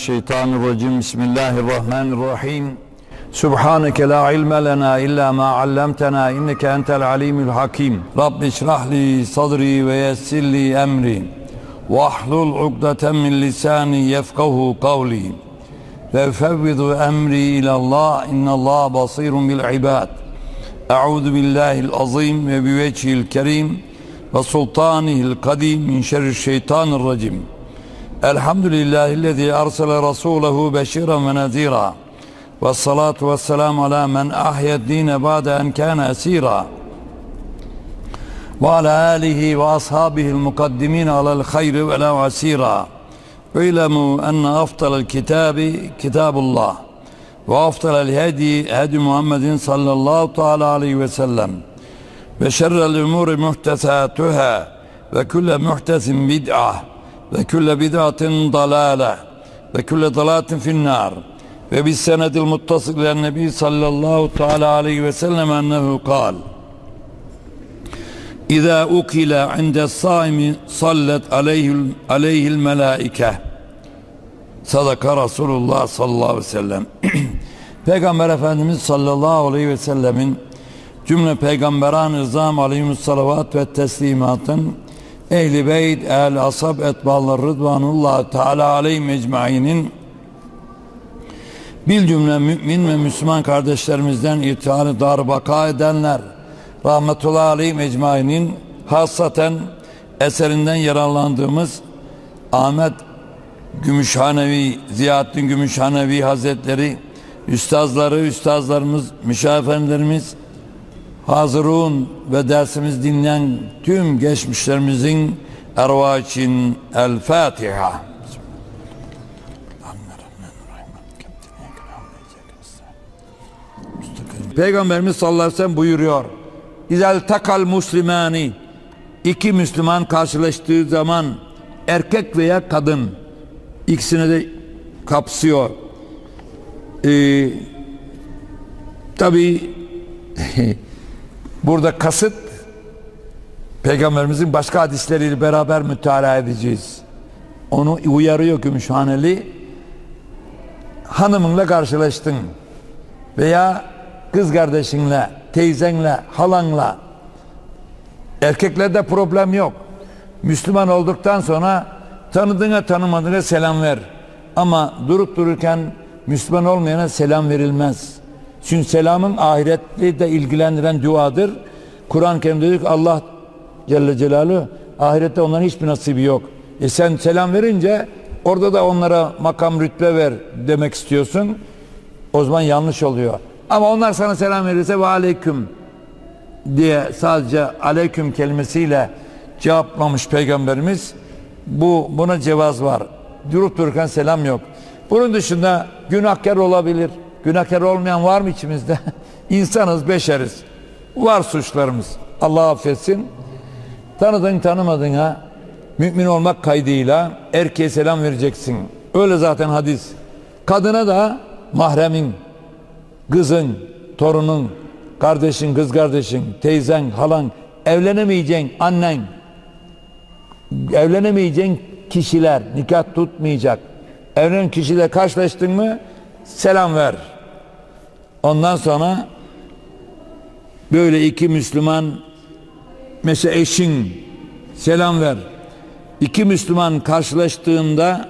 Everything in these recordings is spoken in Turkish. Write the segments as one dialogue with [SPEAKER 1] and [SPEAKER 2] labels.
[SPEAKER 1] Euzubillahimineşşeytanirracim. Bismillahirrahmanirrahim. Subhaneke la ilme lena illa ma allamtena inneke entel alimul hakim. Rabbi şrahli sadri ve yessirli emri. Vahlul ukdeten min lisani yefkahu kavli. Ve fevvidu emri ilallah innallah basirun bil ibad. Euzu billahil azim ve bivecihil kerim ve sultanihil kadim min şerri'şşeytanirracim. Elhamdülillahillezî ersele rasûlehu beşîren ve nezîrâ. Ve salatu ve selamu ala men ahyed dîne ba'de en kâne esîrâ. Ve ala âlihi ve ashâbihil mukaddimîn alel hayri ve la asîrâ. İlemû enne afdalel kitâbi kitâbullah. Ve afdalel hedi hedi Muhammedin sallallahu teâlâ aleyhi ve sellem. Ve şerrel umûri muhtesâtuhâ. Ve külle muhtesin bid'ah. Ve külle bid'atin dalâle. Ve külle dalâtin finnâr. Ve bis senedil muttasıl ilen nebi sallallahu teâlâ aleyhi ve sellem ennehu kâl. İzâ ukile indes sâimi sallet aleyhil melâike. Sadaka Resulullah sallallahu aleyhi ve sellem. Peygamber Efendimiz sallallahu aleyhi ve sellemin cümle peygamberan ızzam aleyhimussalavat ve teslimatın ehl-i beyt, ehl-i ashab, etbâlar rıdvanullah teâlâ aleyhim ecmaînin bil cümle mümin ve Müslüman kardeşlerimizden irtihâl-i dar baka edenler rahmetullahi aleyhim ecmaînin hasaten eserinden yararlandığımız Ahmet Gümüşhanevi, Ziyaettin Gümüşhanevi Hazretleri, üstazlarımız, müşahefenlerimiz, hazırun ve dersimiz dinleyen tüm geçmişlerimizin ervah için El Fatiha. Peygamberimiz sallallahu aleyhi ve sellem buyuruyor: İzel takal muslimani, iki Müslüman karşılaştığı zaman, erkek veya kadın, ikisini de kapsıyor. Tabi burada kasıt Peygamberimizin başka hadisleriyle beraber mütalaa edeceğiz. Onu uyarıyor Gümüşhaneli. Hanımınla karşılaştın veya kız kardeşinle, teyzenle, halanla, erkeklerde problem yok. Müslüman olduktan sonra tanıdığına tanımadığına selam ver. Ama durup dururken Müslüman olmayana selam verilmez. Çünkü selamın ahiretle de ilgilendiren duadır. Kur'an-ı Kerim'de diyor ki Allah Celle Celaluhu ahirette onların hiçbir nasibi yok. Sen selam verince orada da onlara makam rütbe ver demek istiyorsun. O zaman yanlış oluyor. Ama onlar sana selam verirse ve aleyküm diye sadece aleyküm kelimesiyle cevaplamış Peygamberimiz. Buna cevaz var. Durup dururken selam yok. Bunun dışında günahkar olabilir. Günahkar olmayan var mı içimizde? İnsanız, beşeriz. Var suçlarımız. Allah affetsin. Tanıdın tanımadın ha. Mümin olmak kaydıyla erkeğe selam vereceksin. Öyle zaten hadis. Kadına da mahremin, kızın, torunun, kardeşin, kız kardeşin, teyzen, halan, evlenemeyeceğin annen, evlenemeyeceğin kişiler, nikah tutmayacak. Evlenen kişiyle karşılaştın mı selam ver. Ondan sonra böyle iki Müslüman, mesela eşin, selam ver. İki Müslüman karşılaştığında,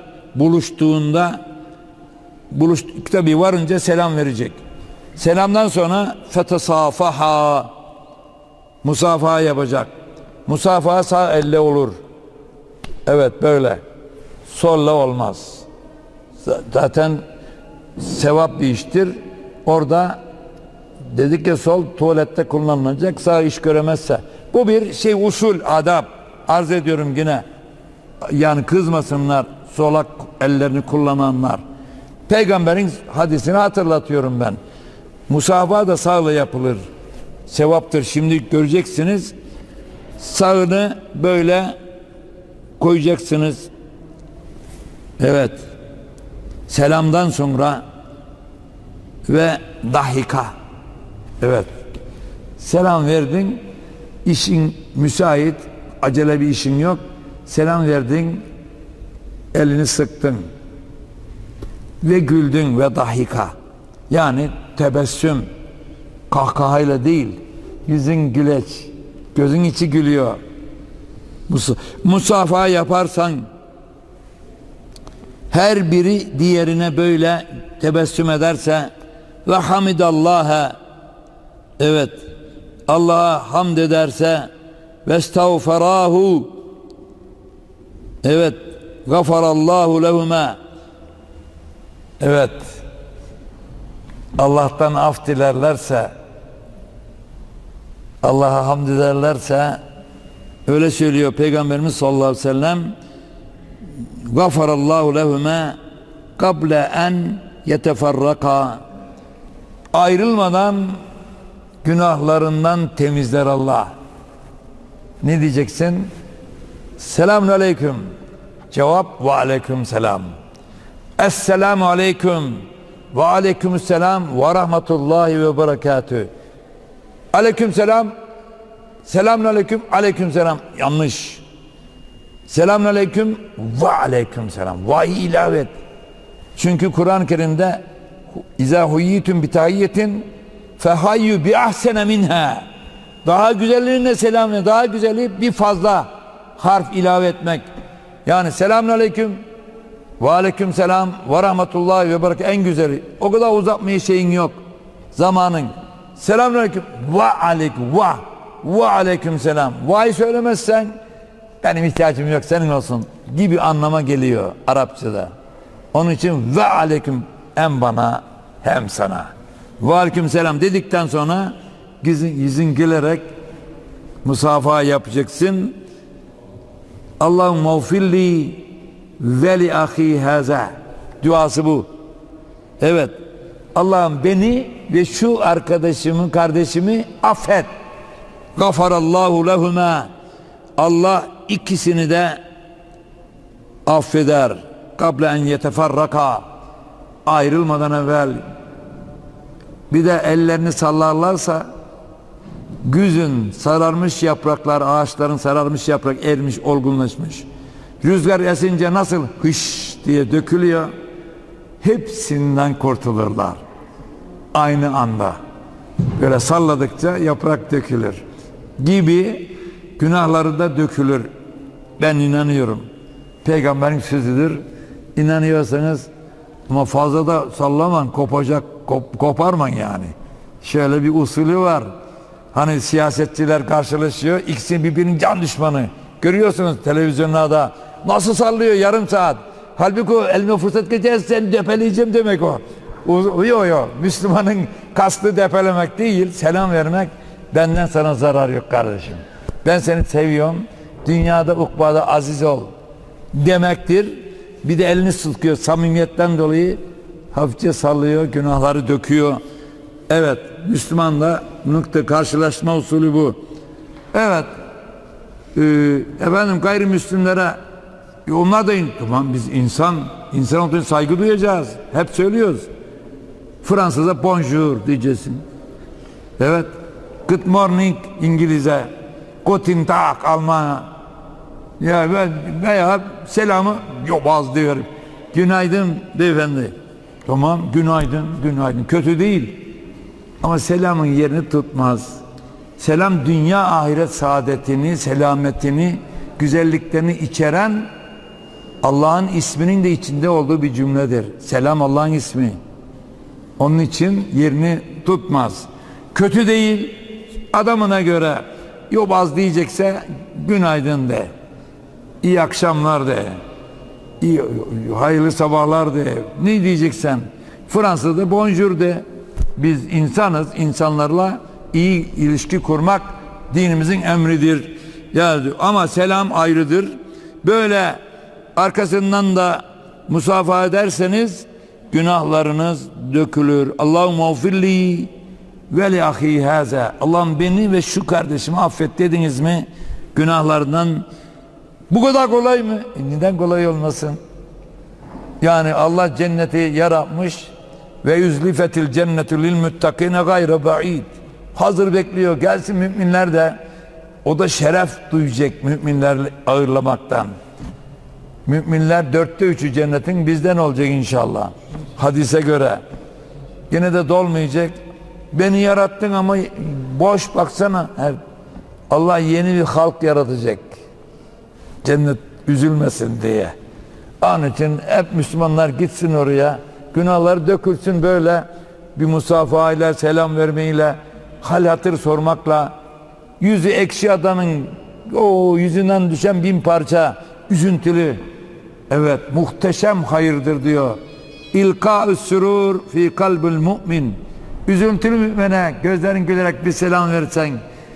[SPEAKER 1] tabi varınca selam verecek. Selamdan sonra fetesafaha, musafaha yapacak. Musafaha sağ elle olur. Evet, böyle. Solla olmaz. Zaten sevap bir iştir. Orada dedik ya, sol tuvalette kullanılacak, sağ iş göremezse. Bu bir usul, adab. Arz ediyorum yine. Yani kızmasınlar solak ellerini kullananlar. Peygamberin hadisini hatırlatıyorum ben. Musafaha da sağla yapılır. Sevaptır. Şimdi göreceksiniz. Sağını böyle koyacaksınız. Evet. Selamdan sonra ve dahika. Evet. Selam verdin. İşin müsait. Acele bir işin yok. Selam verdin. Elini sıktın. ve güldün ve dahika. Yani tebessüm, kahkahayla değil, yüzün güleç, gözün içi gülüyor. Musafaha yaparsan, her biri diğerine böyle tebessüm ederse ve hamidallâhe, evet, Allah'a hamd ederse ve estağfarahu, evet, gafarallahu lehuma, evet, Allah'tan af dilerlerse, Allah'a hamd ederlerse, öyle söylüyor Peygamberimiz sallallahu aleyhi ve sellem, gafarallahu lehuma kable en yeteferraka, ayrılmadan günahlarından temizler Allah. Ne diyeceksin? Selamun aleyküm. Cevap ve aleyküm selam. Esselamu aleyküm ve aleykümselam ve rahmetullahi ve berekatühü. Aleyküm selam. Selamun aleyküm. Aleyküm selam. Yanlış. Selamun aleyküm ve aleyküm selam. Vay ilave et. Çünkü Kur'an-ı Kerim'de İzâ huyyitüm bitahiyyetin fehayyu bi ahsene minha. Daha güzelliğine selamla, daha güzeli bir fazla harf ilave etmek. Yani selamun aleyküm ve aleyküm selam ve rahmetullahi ve berekatuhu, en güzeli. O kadar uzatmaya şeyin yok. Zamanın. Selamun aleyküm ve aleyküm ve aleyküm selam. Vay söylemezsen benim ihtiyacım yok, senin olsun gibi anlama geliyor Arapçada. Onun için ve aleyküm, hem bana hem sana. Ve aleyküm selam dedikten sonra yüzün gülerek musafaha yapacaksın. Allahum mağfirli ve li ahi haza. Duası bu. Evet. Allah'ım beni ve şu arkadaşımı, kardeşimi affet. Gafarallahu lehuma. Allah ikisini de affeder. Kable en yeteferraka. Ayrılmadan evvel. Bir de ellerini sallarlarsa, güzün sararmış yapraklar, ağaçların sararmış yaprak erimiş, olgunlaşmış. Rüzgar esince nasıl hış diye dökülüyor, hepsinden kurtulurlar. Aynı anda. Böyle salladıkça yaprak dökülür. Gibi günahları da dökülür. Ben inanıyorum. Peygamberin sözüdür. İnanıyorsanız ama fazla da sallaman, kopacak, koparman yani. Şöyle bir usulü var. Hani siyasetçiler karşılaşıyor, ikisi birbirinin can düşmanı. Görüyorsunuz televizyonlarda nasıl sallıyor yarım saat. Halbuki elime fırsat geçerse seni depeleyeceğim demek o. Yok. Müslümanın kastı depelemek değil, selam vermek. Benden sana zarar yok kardeşim. Ben seni seviyorum. Dünyada ukbada aziz ol demektir. Bir de elini sıkıyor samimiyetten dolayı, hafifçe sallıyor, günahları döküyor. Evet, Müslümanla nokta karşılaşma usulü bu. Evet, efendim gayrimüslimlere onlar da tamam, biz insan olduğuna saygı duyacağız. Hep söylüyoruz. Fransız'a bonjour diyeceksin. Evet, good morning İngilizce, guten Tag Alman'a. Ya veya selamı yobaz diyorum. Günaydın beyefendi. Tamam, günaydın. Kötü değil. Ama selamın yerini tutmaz. Selam dünya ahiret saadetini, selametini, güzelliklerini içeren, Allah'ın isminin de içinde olduğu bir cümledir. Selam Allah'ın ismi. Onun için yerini tutmaz. Kötü değil. Adamına göre yobaz diyecekse günaydın de. İyi akşamlar de. Hayırlı sabahlar de. Ne diyeceksen. Fransa'da bonjour de. Biz insanız. İnsanlarla iyi ilişki kurmak dinimizin emridir. Yani, ama selam ayrıdır. Böyle arkasından da musafaha ederseniz günahlarınız dökülür. Allahum mağfirli ve li ahi haza. Allah'ım beni ve şu kardeşimi affet dediniz mi günahlarından. Bu kadar kolay mı? Neden kolay olmasın? Yani Allah cenneti yaratmış ve yüzlifetil cennetu lil muttakine gayre ba'id. Hazır bekliyor. Gelsin müminler de, o da şeref duyacak müminler ağırlamaktan. Müminler 3/4 cennetin bizden olacak inşallah. Hadise göre. Yine de dolmayacak. Beni yarattın ama boş baksana. Allah yeni bir halk yaratacak. Cennet üzülmesin diye. Onun için hep Müslümanlar gitsin oraya. Günahları dökülsün böyle bir musafahayla, selam vermeyle, hal hatır sormakla. Yüzü ekşi adamın o yüzünden düşen 1000 parça üzüntülü. Evet, muhteşem hayırdır diyor. İlkâ'ü sürûr fî kalbül mu'min. Üzüntülü mümine gözlerin gülerek bir selam versen,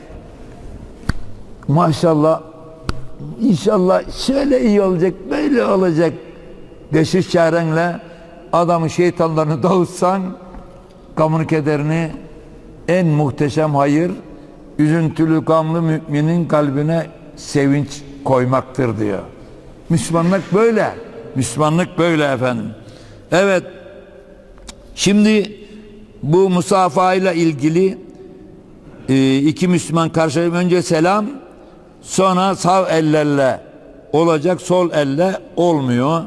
[SPEAKER 1] maşallah, inşallah şöyle iyi olacak, böyle olacak. Beşiş çarenle adamın şeytanlarını dağıtsan, gamını kederini, en muhteşem hayır, üzüntülü gamlı müminin kalbine sevinç koymaktır diyor. Müslümanlık böyle. Müslümanlık böyle efendim. Evet. Şimdi bu musafaha ile ilgili iki Müslüman karşılaşıp önce selam, sonra sağ ellerle olacak, sol elle olmuyor.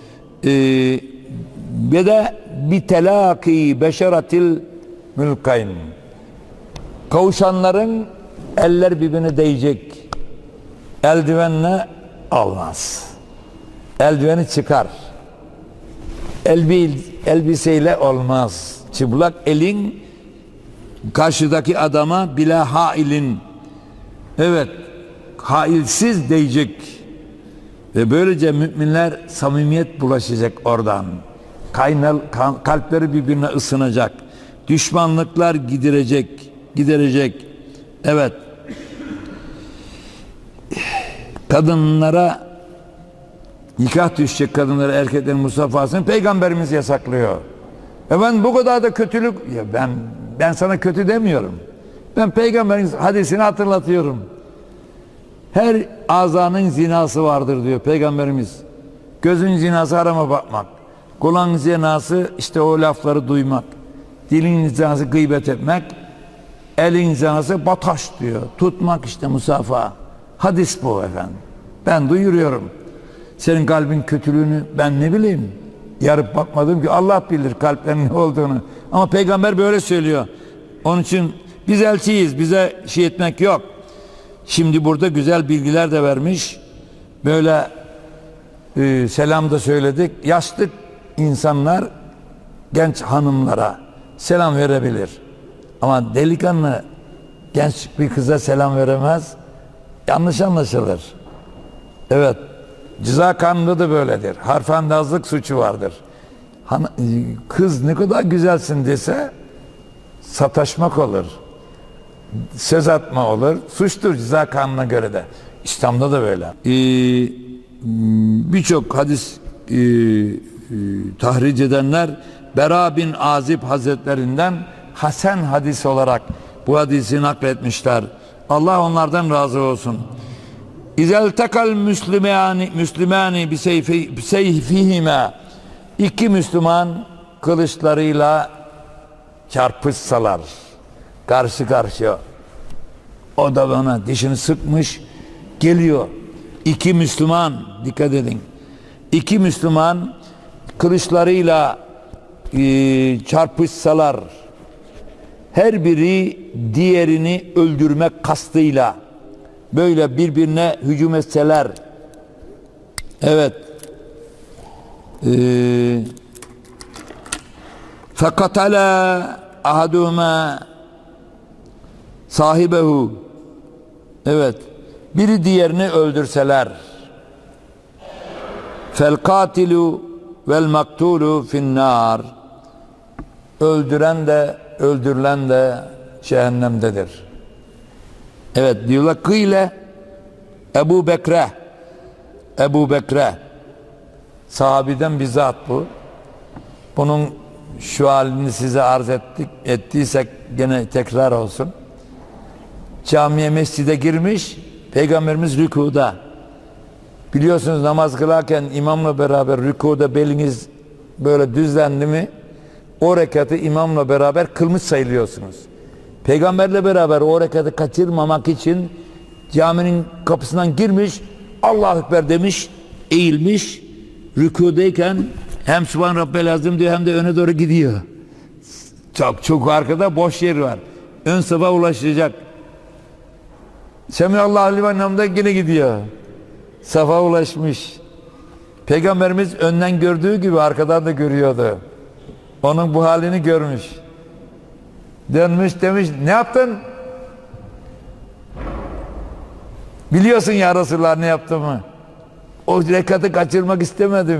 [SPEAKER 1] Ve de bi telaki beşeratil mülkayn. Kavuşanların eller birbirine değecek. Eldivenle olmaz. Eldiveni çıkar. Elbiseyle olmaz. Çıplak elin karşıdaki adama bila hailin, evet, hailsiz değecek. Ve böylece müminler samimiyet bulaşacak oradan. Kalpleri birbirine ısınacak. Düşmanlıklar giderecek. Evet. Kadınlara nikah düşecek, kadınlara erkeklerin musafahasını Peygamberimiz yasaklıyor. Ben bu kadar da kötülük, ya ben sana kötü demiyorum. Ben Peygamberin hadisini hatırlatıyorum. Her azanın zinası vardır diyor Peygamberimiz. Gözün zinası harama bakmak. Kulağın zinası işte o lafları duymak. Dilin zinası gıybet etmek. Elin zinası bataş diyor. Tutmak işte musafaha. Hadis bu efendim. Ben duyuruyorum. Senin kalbin kötülüğünü ben ne bileyim. Yarıp bakmadım ki, Allah bilir kalplerin ne olduğunu. Ama Peygamber böyle söylüyor. Onun için biz elçiyiz. Bize şey etmek yok. Şimdi burada güzel bilgiler de vermiş. Böyle selam da söyledik. Yaşlı insanlar genç hanımlara selam verebilir. Ama delikanlı genç bir kıza selam veremez. Yanlış anlaşılır. Evet. Ceza kanunu da böyledir. Harfandazlık suçu vardır. Kız ne kadar güzelsin dese sataşmak olur. Söz atma olur. Suçtur ceza kanununa göre de. İslam'da da böyle. Birçok hadis tahric edenler Bera bin Azib Hazretlerinden hasen hadis olarak bu hadisi nakletmişler. Allah onlardan razı olsun. İzel tekal müslümani bi seyfihime, iki Müslüman kılıçlarıyla çarpışsalar karşı karşıya, o da bana dişini sıkmış geliyor. İki Müslüman, dikkat edin, iki Müslüman kılıçlarıyla çarpışsalar, her biri diğerini öldürmek kastıyla böyle birbirine hücum etseler, evet, fekatala ahaduhuma sahibehu, evet, biri diğerini öldürseler, fel katilu vel maktulu finnar, öldüren de öldürülen de cehennemdedir. Evet, diyorlar kıyle Ebu Bekre sahabiden bizzat bu. Bunun şu halini size arz ettiysek gene tekrar olsun. Camiye, mescide girmiş, Peygamberimiz rükuda. Biliyorsunuz namaz kılarken imamla beraber rükuda beliniz böyle düzlendi mi, o rekatı imamla beraber kılmış sayılıyorsunuz. Peygamberle beraber o rekatı kaçırmamak için caminin kapısından girmiş, Allahu Ekber demiş, eğilmiş, rükûdeyken hem Sübhan Rabbel Azim diyor hem de öne doğru gidiyor. Çok arkada boş yer var. Ön safa ulaşacak. Semiyallahu limen hamide yine gidiyor. Safa ulaşmış. Peygamberimiz önden gördüğü gibi arkadan da görüyordu. Onun bu halini görmüş. Dönmüş demiş, ne yaptın? Biliyorsun ya Resulullah ne yaptığımı. O rekatı kaçırmak istemedim.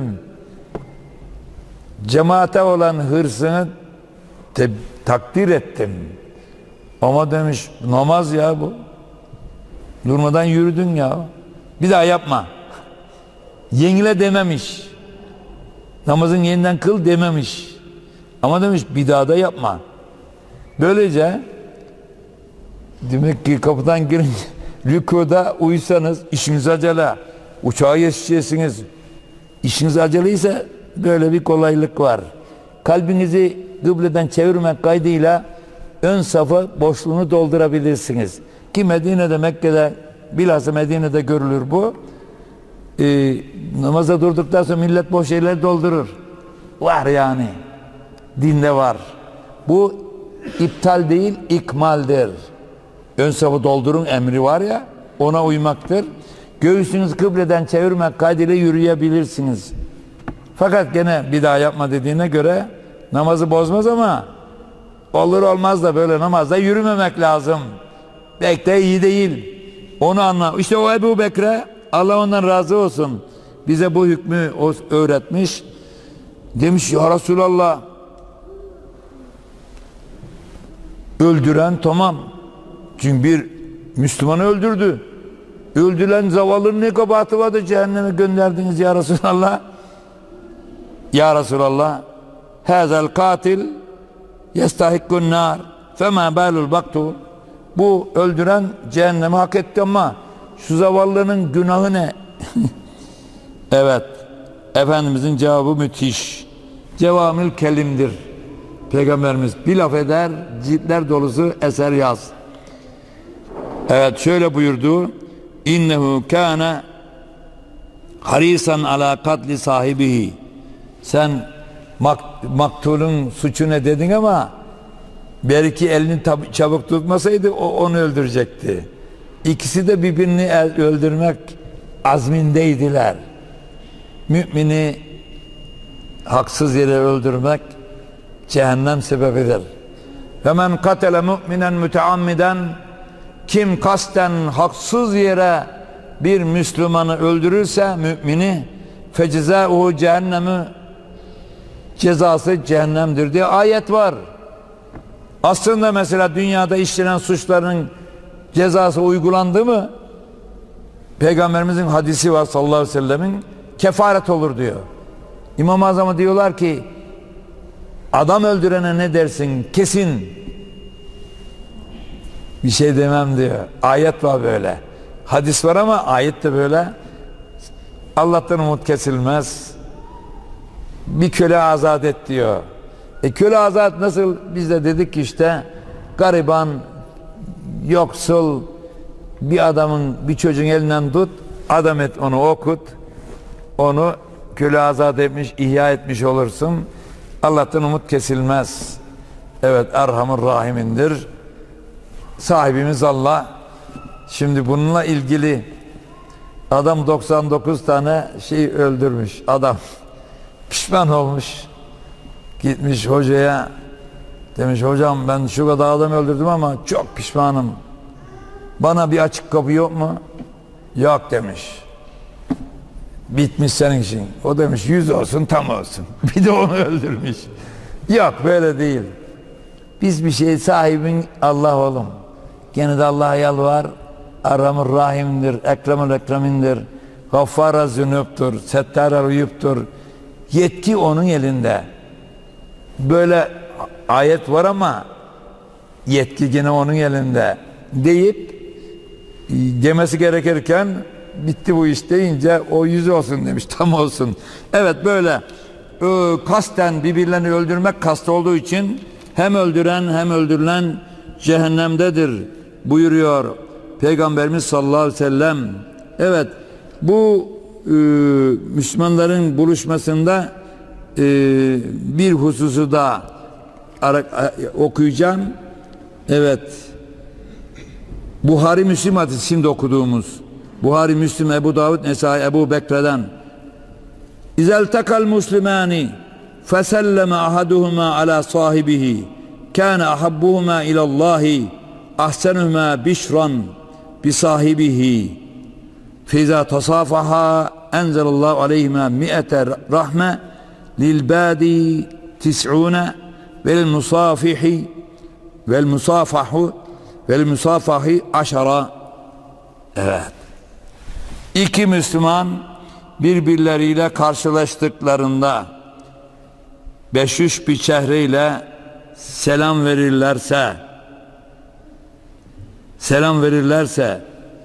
[SPEAKER 1] Cemaate olan hırsını takdir ettim. Ama demiş, namaz ya bu. Durmadan yürüdün ya. Bir daha yapma. Yenile dememiş. Namazın yeniden kıl dememiş. Ama demiş bir daha da yapma. Böylece demek ki kapıdan girince rükuda uysanız işiniz acele. Uçağa yetişeceksiniz. İşiniz aceleyse böyle bir kolaylık var. Kalbinizi kıbleden çevirmek kaydıyla ön safı boşluğunu doldurabilirsiniz. Ki Medine'de, Mekke'de, bilhassa Medine'de görülür bu. Namaza durduktan sonra millet boş yerleri doldurur. Var yani. Dinde var. Bu iptal değil, ikmaldir. Ön safı doldurun emri var ya, ona uymaktır. Göğsünüzü kıbleden çevirmek kaydıyla yürüyebilirsiniz. Fakat gene bir daha yapma dediğine göre namazı bozmaz ama olur olmaz da böyle namazda yürümemek lazım. Pek de iyi değil. Onu anla. İşte o Ebu Bekre, Allah ondan razı olsun, bize bu hükmü öğretmiş. Demiş ya Resulallah, öldüren tamam. Çünkü bir Müslümanı öldürdü. Öldürülen zavallının ne kabahati vardı, cehenneme gönderdiniz ya Resulallah. Ya Resulallah, hazel katil yestahikkun nar fema balul baktul. Bu öldüren cehennemi hak etti ama şu zavallının günahı ne? Evet, Efendimizin cevabı müthiş. Cevamül kelimdir. Peygamberimiz bir laf eder, ciltler dolusu eser yaz. Evet, şöyle buyurdu. İnnehu kâne harisan ala katli sahibihi. Sen maktulun suçu ne dedin ama belki elini çabuk tutmasaydı o onu öldürecekti. İkisi de birbirini öldürmek azmindeydiler. Mümini haksız yere öldürmek cehennem sebebidir. Ve men katele mu'minen müteammiden, kim kasten haksız yere bir Müslümanı öldürürse, mümini, fecezâuhu cehennemi, cezası cehennemdir diye ayet var. Aslında mesela dünyada işlenen suçların cezası uygulandı mı? Peygamberimizin hadisi var sallallahu aleyhi ve sellemin, kefaret olur diyor. İmam-ı Azam'a diyorlar ki adam öldürene ne dersin? Kesin bir şey demem diyor. Ayet var böyle. Hadis var ama ayet de böyle. Allah'tan umut kesilmez. Bir köle azat et diyor. Köle azat nasıl? Biz de dedik ki işte gariban, yoksul bir adamın, bir çocuğun elinden tut, adam et, onu okut, onu köle azat etmiş, ihya etmiş olursun. Allah'tan umut kesilmez. Evet, Erhamur Rahimindir. Sahibimiz Allah. Şimdi bununla ilgili adam 99 tane şey öldürmüş. Adam pişman olmuş. Gitmiş hocaya, demiş hocam ben şu kadar adam öldürdüm ama çok pişmanım. Bana bir açık kapı yok mu? Yok demiş. Bitmiş senin işin. O demiş 100 olsun, tam olsun. Bir de onu öldürmüş. Yok, böyle değil. Biz bir şey sahibin Allah oğlum. Gene de Allah'a yalvar. Erhamur Rahim'dir, Ekremül Ekremindir, Gaffara zünüptür, Settara uyuptur. Yetki onun elinde. Böyle ayet var ama yetki gene onun elinde deyip demesi gerekirken bitti bu iş deyince o 100 olsun demiş, tam olsun. Evet, böyle kasten birbirlerini öldürmek kast olduğu için hem öldüren hem öldürülen cehennemdedir buyuruyor Peygamberimiz sallallahu aleyhi ve sellem. Evet, bu Müslümanların buluşmasında bir hususu da okuyacağım. Evet. Buhari Müslim hadisi, şimdi okuduğumuz Buhari Müslim, Ebu Davud, Nesai, Ebu Bekre'den İzel takal muslimani feselleme ahaduhuma ala sahibihi kâne ahabbuhuma ilallahi ahsenuhuma bişran bisahibihi feiza tasafaha enzelallahu aleyhima mi'ete rahme lil badi tis'une vel musafihi vel musafahu vel musafahi aşara. Evet. İki Müslüman birbirleriyle karşılaştıklarında 500 bir çehreyle selam verirlerse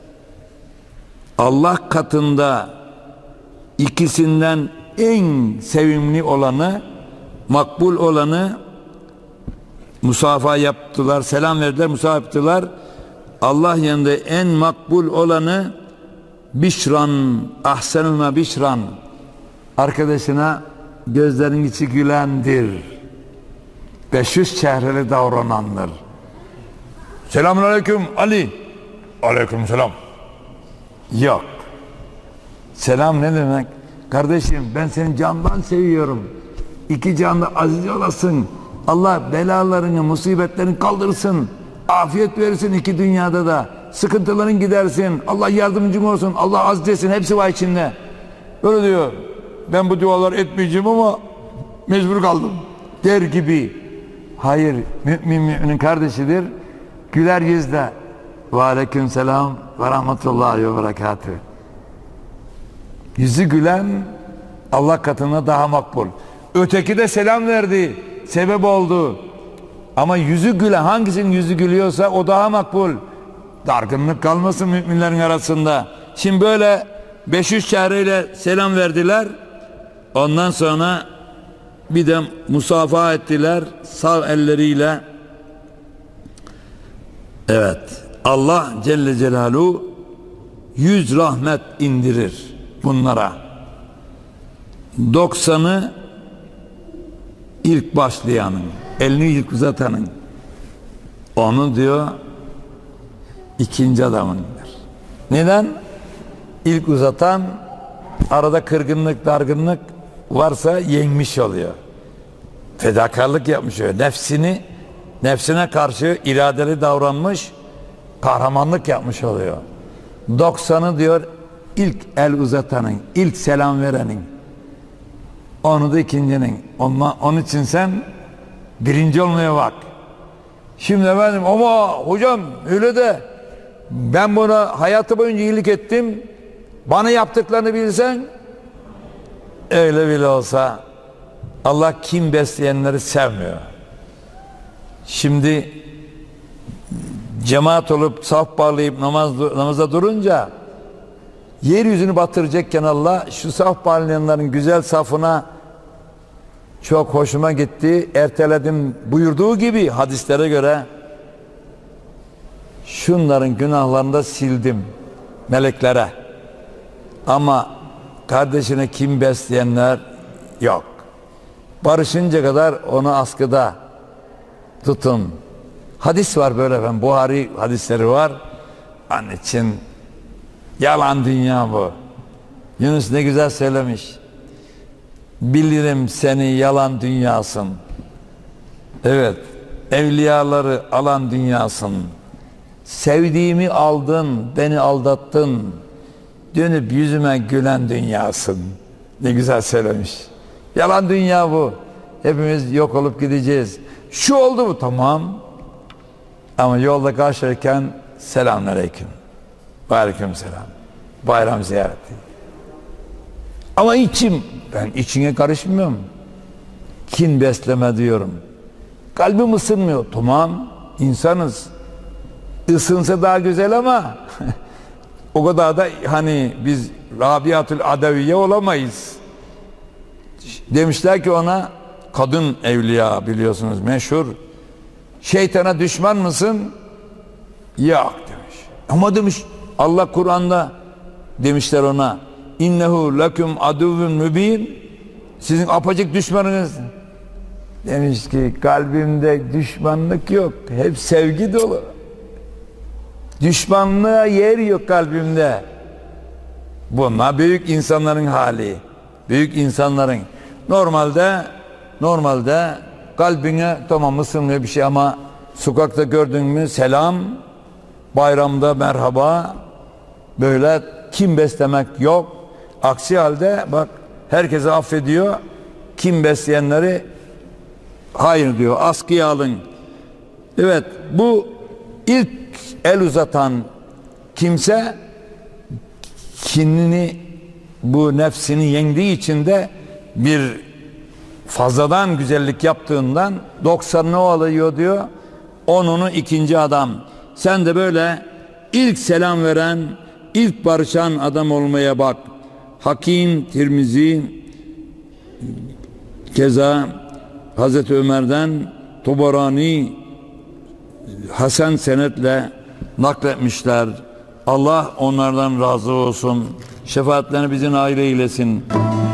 [SPEAKER 1] Allah katında ikisinden en sevimli olanı, makbul olanı musafaha yaptılar, selam verdiler, musafaha yaptılar. Allah yanında en makbul olanı bişran, ahsenuna bişran, arkadaşına gözlerin içi gülendir, 500 çehreli davranandır. Selamun aleyküm Ali. Aleyküm selam. Yok. Selam ne demek? Kardeşim, ben seni candan seviyorum. İki canda aziz olasın. Allah belalarını, musibetlerini kaldırsın. Afiyet verirsin iki dünyada da. Sıkıntıların gidersin. Allah yardımcın olsun. Allah aziz etsin. Hepsi var içinde. Böyle diyor. Ben bu dualar etmeyeceğim ama mecbur kaldım der gibi. Hayır. Müminin kardeşidir. Güler yüzle. Ve aleyküm selam ve rahmetullahi ve berekatühü. Yüzü gülen Allah katına daha makbul. Öteki de selam verdi. Sebep oldu. Ama yüzü gülen, hangisinin yüzü gülüyorsa o daha makbul. Dargınlık kalmasın müminlerin arasında. Şimdi böyle 500 çehreyle selam verdiler. Ondan sonra bir de musafaha ettiler sağ elleriyle. Evet. Allah Celle Celaluhu 100 rahmet indirir bunlara. 90'ı ilk başlayanın, elini ilk uzatanın, onu diyor ikinci adamındır. Neden? İlk uzatan arada kırgınlık, dargınlık varsa yenmiş oluyor. Fedakarlık yapmış oluyor. Nefsine karşı iradeli davranmış, kahramanlık yapmış oluyor. 90'ı diyor ilk el uzatanın, ilk selam verenin, onu da ikincinin. Onun için sen birinci olmaya bak. Şimdi efendim ama hocam öyle de ben buna hayatı boyunca iyilik ettim, bana yaptıklarını bilsen, öyle bile olsa Allah kim besleyenleri sevmiyor. Şimdi cemaat olup saf bağlayıp namaza durunca yeryüzünü batıracakken Allah şu saf bağlayanların güzel safına çok hoşuma gitti, erteledim buyurduğu gibi hadislere göre şunların günahlarını da sildim meleklere. Ama kardeşine kim besleyenler yok. Barışınca kadar onu askıda tutun. Hadis var böyle efendim. Buhari hadisleri var. Onun için yalan dünya bu. Yunus ne güzel söylemiş. Bilirim seni yalan dünyasın. Evet. Evliyaları alan dünyasın. Sevdiğimi aldın, beni aldattın. Dönüp yüzüme gülen dünyasın. Ne güzel söylemiş. Yalan dünya bu. Hepimiz yok olup gideceğiz. Şu oldu mu? Tamam. Ama yolda karşılarken selamünaleyküm. Ve aleyküm selam. Bayram ziyareti. Ama ben içine karışmıyorum. Kin besleme diyorum. Kalbim ısınmıyor. Tamam. İnsanız. Isınsa daha güzel ama o kadar da hani biz Rabiatül Adaviye olamayız. Demişler ki ona, kadın evliya biliyorsunuz meşhur. Şeytana düşman mısın? Yok demiş. Ama demiş Allah Kur'an'da demişler ona innehu lekum aduvun mübin. Sizin apacık düşmanınız. Demiş ki kalbimde düşmanlık yok. Hep sevgi dolu. Düşmanlığa yer yok kalbimde. Bunlar büyük insanların hali. Büyük insanların. Normalde kalbine tamam ısınmıyor bir şey ama sokakta gördün mü selam, bayramda merhaba, böyle kin beslemek yok. Aksi halde bak herkese affediyor. Kin besleyenleri hayır diyor, askıya alın. Evet, bu ilk el uzatan kimse kinini, bu nefsini yendiği için de bir fazladan güzellik yaptığından 90'ını o alıyor diyor. 10'unu ikinci adam. Sen de böyle ilk selam veren, ilk barışan adam olmaya bak. Hakim Tirmizi keza Hazreti Ömer'den Tabarani Hasan senetle nakletmişler. Allah onlardan razı olsun. Şefaatlerini bize nail eylesin.